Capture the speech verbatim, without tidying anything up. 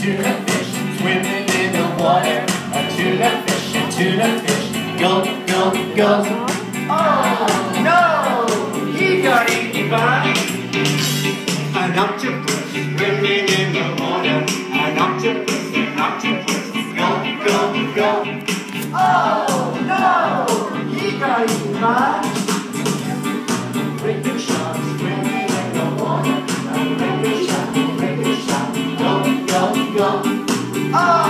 tuna fish swimming in the water. A tuna fish, a tuna fish, go, go, go. Oh no, he got eaten by an octopus swimming in the water. An octopus, an octopus, go, go, go. Oh no, he got eaten by Ricky shark swimming in the water. A Ricky shark, Ricky shark, go, go, go. Oh!